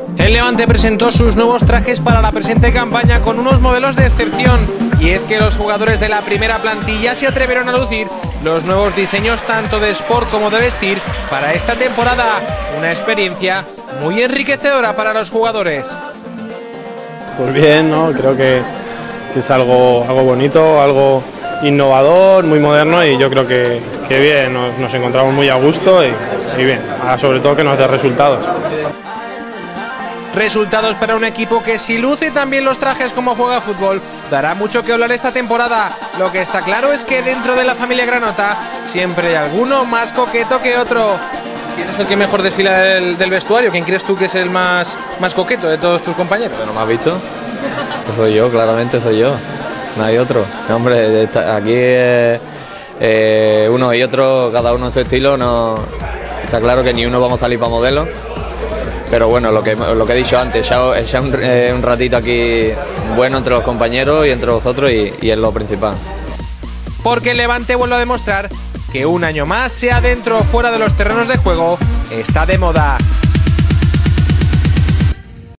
El Levante presentó sus nuevos trajes para la presente campaña con unos modelos de excepción, y es que los jugadores de la primera plantilla se atrevieron a lucir los nuevos diseños tanto de sport como de vestir para esta temporada, una experiencia muy enriquecedora para los jugadores. Pues bien, ¿no? Creo que es algo bonito, algo innovador, muy moderno, y yo creo que bien, nos encontramos muy a gusto y bien, sobre todo que nos dé resultados. Resultados para un equipo que, si luce también los trajes como juega fútbol, dará mucho que hablar esta temporada. Lo que está claro es que dentro de la familia granota siempre hay alguno más coqueto que otro. ¿Quién es el que mejor desfila del vestuario? ¿Quién crees tú que es el más coqueto de todos tus compañeros? ¿No me has visto? Soy yo, claramente soy yo. No hay otro. No, hombre, aquí uno y otro, cada uno en su estilo. No, está claro que ni uno vamos a salir para modelo. Pero bueno, lo que he dicho antes, ya un ratito aquí bueno entre los compañeros y entre vosotros, y es lo principal. Porque el Levante vuelve a demostrar que un año más, sea dentro o fuera de los terrenos de juego, está de moda.